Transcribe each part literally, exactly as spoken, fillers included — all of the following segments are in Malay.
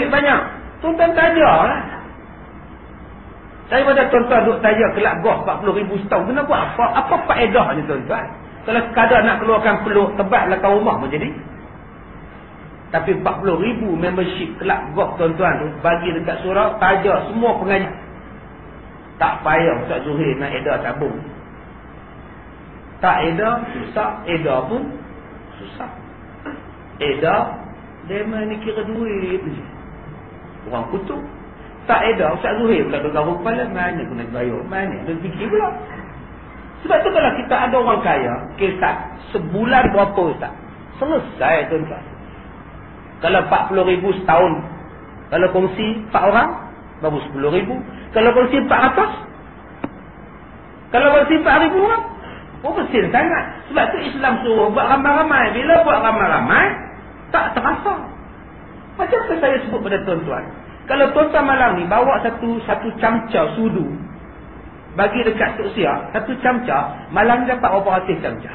duit banyak. Tuan-tuan tajar lah. Daripada tuan-tuan duk tajar kelab golf empat puluh ribu setahun. Kenapa? Apa apa faedahnya tuan-tuan? Kalau sekadar nak keluarkan peluk tebal belakang rumah pun jadi. Tapi empat puluh ribu membership kelab golf tuan-tuan tu bagi dekat surau, tajar semua pengaji. Tak payah Ustaz Zuhir nak edar tabung. Tak edar susah, edar pun susah. Edar dema ni kira duit je. Orang kutuk. Tak edar Ustaz Zuhir pula bergaruk kepala, mana kena bayar, mana dia fikir pula. Sebab tu kalau kita ada orang kaya, kisah sebulan berapa Ustaz? Selesai tuan-tuan. Kalau empat puluh ribu setahun, kalau kongsi empat orang, baru sepuluh ribu. Kalau kongsi empat ratus, kalau kongsi empat ribu orang, oh bersih sangat. Sebab tu Islam suruh buat ramai-ramai. Bila buat ramai-ramai, tak terasa. Macam tu saya sebut pada tuan-tuan. Kalau tuan-tuan malam ni bawa satu satu camca sudu, bagi dekat Tok Siak, satu camca, malam dapat berapa ratus camca?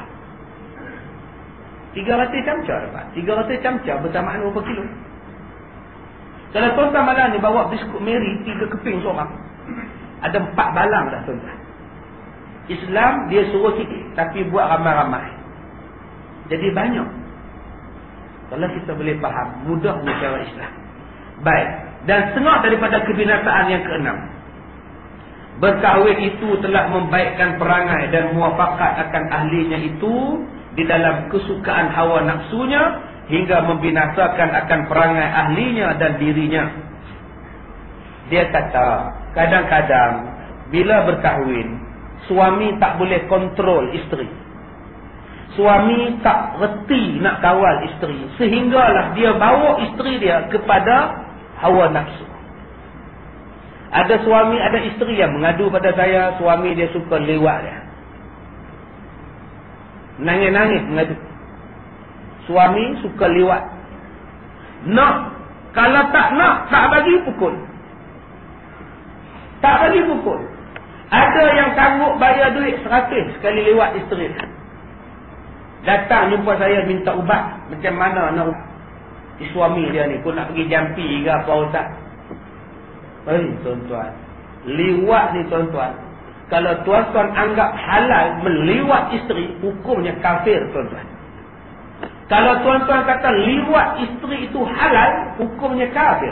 tiga ratus camca dapat. tiga ratus camca bersamaan berapa kilo? Kalau tuan-tuan malam ni bawa biskut Mary tiga keping seorang, ada empat balang dah tuan-tuan. Islam dia suruh sikit, tapi buat ramai-ramai. Jadi banyak. Kalau kita boleh faham, mudahnya cara Islam. Baik. Dan setengah daripada kebinasaan yang keenam. Berkahwin itu telah membaikkan perangai dan muafakat akan ahlinya itu di dalam kesukaan hawa nafsunya hingga membinasakan akan perangai ahlinya dan dirinya. Dia kata, kadang-kadang bila berkahwin, suami tak boleh kontrol isteri. Suami tak reti nak kawal isteri, sehinggalah dia bawa isteri dia kepada hawa nafsu. Ada suami, ada isteri yang mengadu pada saya, suami dia suka lewat dia. Nangis-nangis mengadu. Suami suka lewat. Nak, kalau tak nak, tak bagi pukul. Tak bagi pukul. Ada yang sanggup bayar duit seratus sekali lewat isteri. Datang jumpa saya minta ubat. Macam mana nak ubat? Suami dia ni pun nak pergi jampi ke apa Ustaz. Hei tuan-tuan, liwat ni tuan-tuan, kalau tuan-tuan anggap halal meliwat isteri, hukumnya kafir tuan-tuan. Kalau tuan-tuan kata liwat isteri itu halal, hukumnya kafir.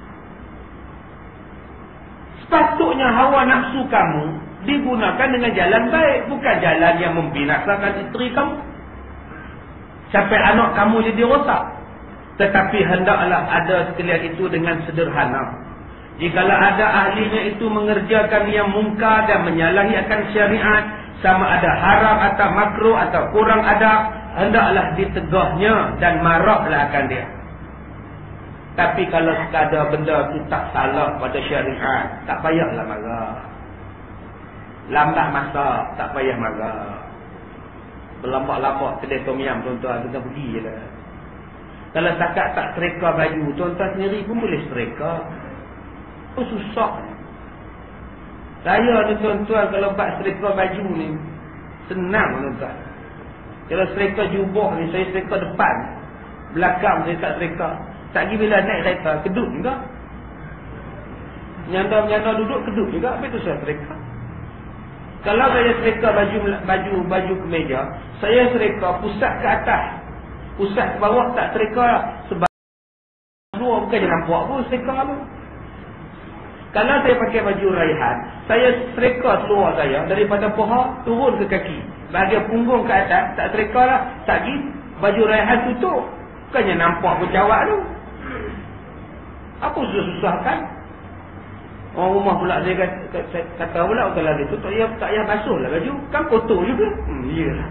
Sepatutnya hawa nafsu kamu digunakan dengan jalan baik, bukan jalan yang membinasakan isteri kamu. Sampai anak kamu jadi rosak. Tetapi hendaklah ada sekalian itu dengan sederhana. Jikalau ada ahlinya itu mengerjakan yang mungkar dan menyalahi akan syariat, sama ada haram atau makruh atau kurang adab, hendaklah ditegahnya dan marahlah akan dia. Tapi kalau sekadar benda itu tak salah pada syariat, tak payahlah marah. Lambat masak, tak payah marah. Berlambat-lambat kedai tom yam tuan-tuan, kita pergi je lah. Kalau takat tak sereka baju, tuan-tuan sendiri pun boleh sereka. Oh susah. Saya ni tuan-tuan kalau buat sereka baju ni, senang tuan-tuan. Kalau sereka jubah ni, saya sereka depan. Belakang saya tak sereka. Tak pergi bila naik kereta, kedut juga. Nyanda-nyanda duduk, kedut juga. Habis tu saya sereka. Kalau saya sereka baju baju baju kemeja, saya sereka pusat ke atas. Pusat ke bawah tak sereka. Sebab dua bukan je nampak pun sereka tu. Kalau saya pakai baju raihan, saya sereka seluar saya daripada paha turun ke kaki. Bahagian punggung ke atas tak sereka lah. Tak pergi baju raihan tutup. Bukannya nampak pun jawab tu. Apa susah-susah kan? Orang rumah pula saya kata, kata pula kalau dia tu tak payah tak payah basuh lah baju. Kan kotor juga. Hmm, iyalah.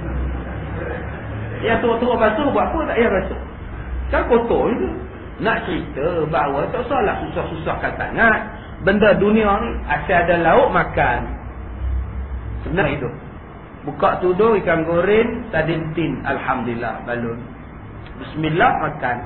Ya turun-turun basuh buat apa tak payah basuh. Kan kotor juga. Nak cerita bahawa tak salah susah-susahkan sangat. Benda dunia ni asal ada lauk makan. Senang hidup. Buka tudung ikan goreng, sardin tin, alhamdulillah balun. Bismillah makan.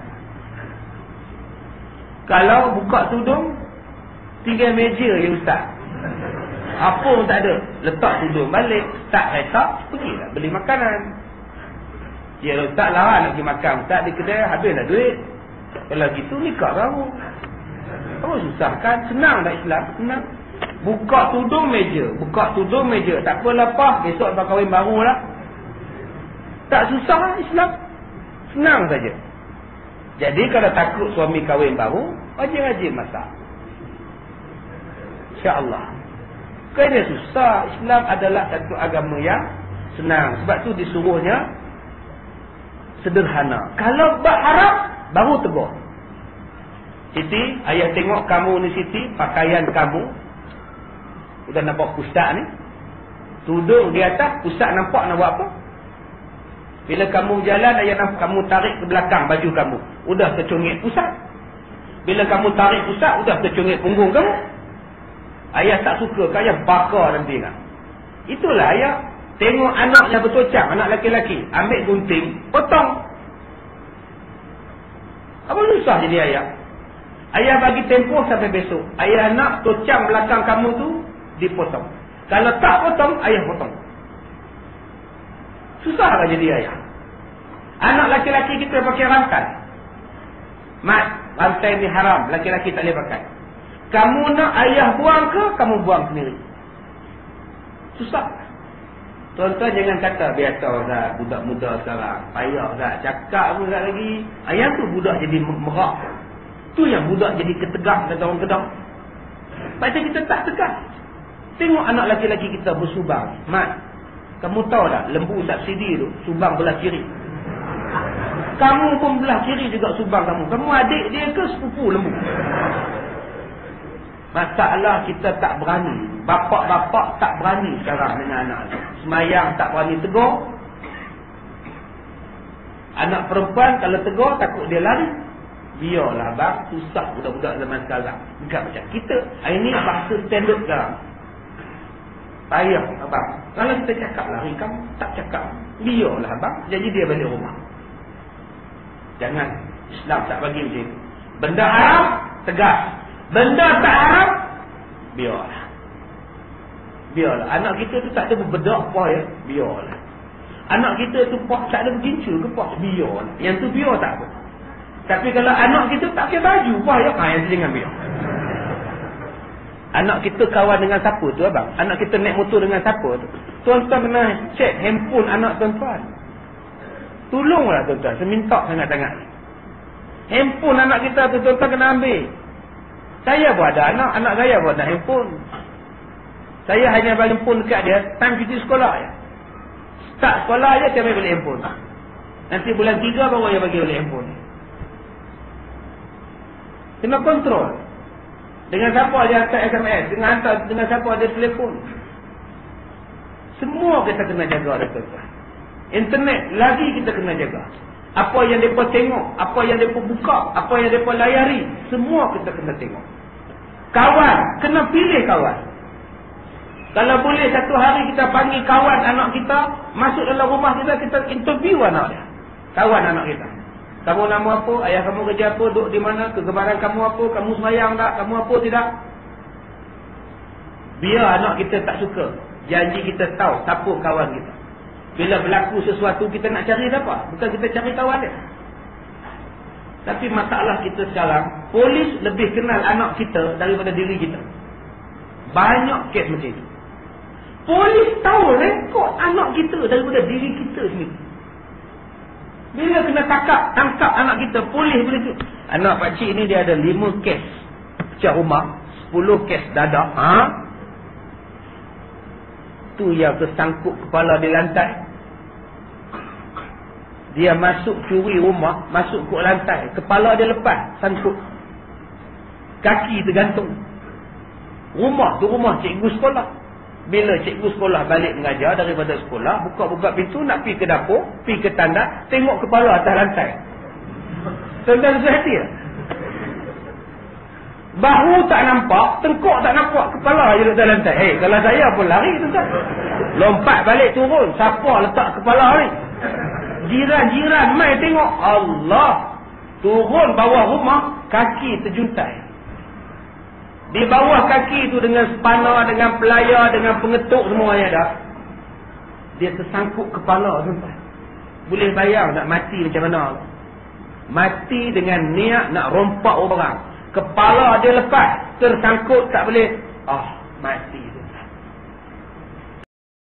Kalau buka tudung tinggal meja je ustaz. Apa pun tak ada. Letak tudung balik, tak retak, pergilah beli makanan. Ya ustaz lah nak pergi makan ustaz di kedai, habislah duit. Kalau gitu nikah baru. Apa susah kan? Senang tak Islam? Senang. Buka tudung meja. Buka tudung meja. Tak apa lepas. Besok lepas kahwin baru lah. Tak susah Islam. Senang saja. Jadi kalau takut suami kahwin baru, rajin-rajin masak. InsyaAllah. Kerana susah. Islam adalah satu agama yang senang. Sebab tu disuruhnya sederhana. Kalau berharap, baru tegur. Siti, ayah tengok kamu ni Siti, pakaian kamu. Udah nampak pusat ni. Tudung di atas, pusat nampak nak buat apa? Bila kamu jalan, ayah nampak kamu tarik ke belakang baju kamu. Udah tercungit pusat. Bila kamu tarik pusat, udah tercungit punggung kamu. Ayah tak suka, ayah bakar nanti kan. Itulah ayah. Tengok anaknya bertocang, anak laki-laki. Ambil gunting, potong. Apa susah jadi ayah? Ayah bagi tempoh sampai besok. Ayah nak tocang belakang kamu tu dipotong. Kalau tak potong, ayah potong. Susah kan jadi ayah? Anak laki-laki kita pakai rantai. Mat, rantai ni haram. Laki-laki tak boleh pakai. Kamu nak ayah buang ke, kamu buang sendiri. Susah. Tuan-tuan jangan kata biasa Ustaz, budak muda sekarang. Payah Ustaz, cakap pun Ustaz lagi. Ayah tu budak jadi merak. Tu yang budak jadi ketegak kata orang Kedah. Pasal kita tak tegak. Tengok anak laki-laki kita bersubang. Mat, kamu tahu tak lembu subsidi tu subang belah kiri. Kamu pun belah kiri juga subang kamu. Kamu adik dia ke sepupu lembu? Masalah kita tak berani. Bapak-bapak tak berani sekarang dengan anak. Semayang tak berani tegur. Anak perempuan kalau tegur takut dia lari. Biarlah bang, susah budak-budak zaman sekarang. Bukan macam kita. Ini bahasa standard sekarang. Payah abang. Kalau kita cakap lari kamu, tak cakap. Biarlah abang, jadi dia balik rumah. Jangan. Islam tak bagi macam itu. Benda haram, tegas. Benda tak haram, biarlah. Biarlah. Anak kita tu tak ada berbedak apa ya, biarlah. Anak kita tu tak ada bergincu ke apa, biarlah. Yang tu biar tak apa. Tapi kalau anak kita tak pakai baju, apa ya, ha, yang tu jangan biar. Anak kita kawan dengan siapa tu abang? Anak kita naik motor dengan siapa tu? Tuan-tuan kena cek handphone anak tuan-tuan. Tolonglah tuan-tuan, saya minta sangat-sangat. Handphone anak kita tu tuan-tuan kena ambil. Saya pun ada anak, anak saya pun ada handphone. Saya hanya bagi handphone dekat dia time cuti sekolah je. Start sekolah je saya bagi handphone. Nanti bulan tiga baru saya bagi balik handphone. Kena kontrol. Dengan siapa dia hantar S M S, dengan hantar dengan siapa dia telefon. Semua kita kena jaga tuan-tuan. Internet lagi kita kena jaga. Apa yang mereka tengok, apa yang mereka buka, apa yang mereka layari, semua kita kena tengok. Kawan, kena pilih kawan. Kalau boleh satu hari kita panggil kawan anak kita, masuk dalam rumah kita, kita interview anak dia. Kawan anak kita. Kamu nama apa? Ayah kamu kerja apa? Duduk di mana? Kegemaran kamu apa? Kamu semayang tak? Kamu apa tidak? Biar anak kita tak suka. Janji kita tahu siapa kawan kita. Bila berlaku sesuatu kita nak cari siapa? Bukan kita cari kawan dia. Tapi masalah kita sekarang, polis lebih kenal anak kita daripada diri kita. Banyak kes macam itu. Polis tahu rekod anak kita daripada diri kita sendiri. Bila kena tangkap, tangkap anak kita, polis boleh tu. Anak pakcik ni dia ada lima kes pecah rumah, sepuluh kes dadah. Ha? Tu yang tersangkut kepala di lantai. Dia masuk curi rumah, masuk ke lantai, kepala dia lepas, sangkut. Kaki tergantung. Rumah tu rumah cikgu sekolah. Bila cikgu sekolah balik mengajar daripada sekolah, buka-buka pintu nak pergi ke dapur, pergi ke tandas, tengok kepala atas lantai. Tuan-tuan sehati tak? Bahu tak nampak, tengkok tak nampak, kepala je atas lantai. Hei, kalau saya pun lari tuan-tuan. Lompat balik turun, siapa letak kepala ni? Jiran-jiran mai tengok, Allah. Turun bawah rumah, kaki terjuntai. Di bawah kaki itu dengan spana, dengan pelayar, dengan pengetuk semuanya dah. Dia tersangkut kepala tuan-tuan. Boleh bayang tak mati macam mana? Mati dengan niat nak rompak orang. Kepala dia lepas, tersangkut tak boleh. Ah, oh, mati.